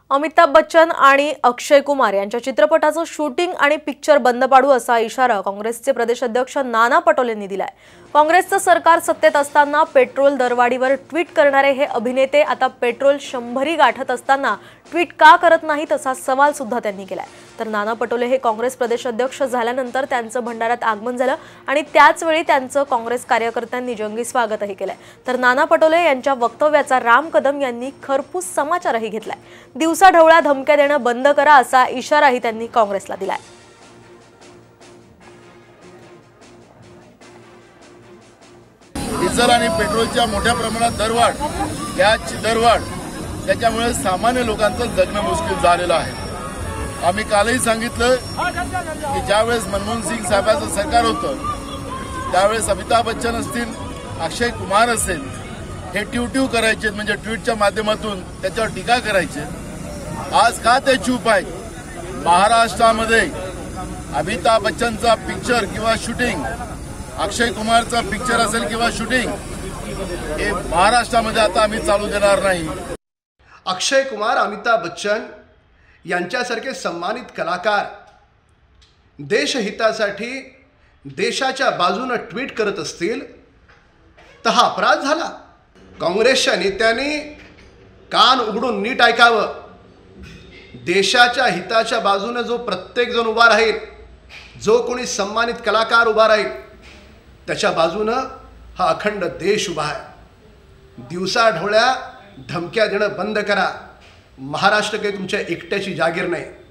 अमिताभ बच्चन आणि अक्षय कुमार यांच्या चित्रपटाचं शूटिंग आणि पिक्चर बंद पाडू असा इशारा काँग्रेसचे प्रदेशाध्यक्ष नाना पटोलेंनी दिलाय। काँग्रेसचं सरकार सत्तेत असताना पेट्रोल दरवाढीवर ट्विट करणारे हे अभिनेते आता पेट्रोल 100 गाठत असताना ट्विट का करत नाहीत असा सवाल सुद्धा त्यांनी केलाय। तर नाना पटोले हे काँग्रेस प्रदेशाध्यक्ष झाल्यानंतर त्यांचं भंडाऱ्यात आगमन झालं आणि त्याच वेळी त्यांचं काँग्रेस कार्यकर्त्यांनी जंगी स्वागतही केलंय। तर नाना पटोले यांच्या वक्तव्याचा राम कदम यांनी खरपूस समाचारही घेतलाय। दिवसाढवळ्या धमक्या देणं बंद करा असा इशाराही त्यांनी काँग्रेसला दिलाय। डिझेल आणि पेट्रोलच्या मोठ्या प्रमाणात दरवाढ, गॅसची दरवाढ, त्याच्यामुळे सामान्य लोकांचं जगणं मुश्किल झालेलं आहे। आम्ही कालही सांगितलं की ज्यावेळेस मनमोहन सिंग साहेबांचं सरकार होतं त्यावेळेस अमिताभ बच्चन असतील, अक्षय कुमार असेल, हे ट्यूट्यू करायचे, म्हणजे ट्विटच्या माध्यमातून त्याच्यावर टीका करायचे। आज का ते चूप आहेत? महाराष्ट्रामध्ये अमिताभ बच्चनचा पिक्चर किंवा शूटिंग, अक्षय कुमारचा पिक्चर असेल किंवा शूटिंग, हे महाराष्ट्रामध्ये आता आम्ही चालू देणार नाही। अक्षय कुमार, अमिताभ बच्चन यांच्यासारखे सन्मानित कलाकार देशहितासाठी देशाच्या बाजूने ट्विट करत असतील तर हा अपराध झाला। काँग्रेसच्या नेत्यांनी कान उघडून नीट ऐकावं। देशाच्या हिताच्या बाजूने जो प्रत्येक जण उभा राहील, जो कोणी सन्मानित कलाकार उभा राहील, त्याच्या बाजूनं हा अखंड देश उभा आहे। दिवसाढवळ्या धमक्या देणं बंद करा। महाराष्ट्र काही तुमच्या एकट्याची जागीर नाही।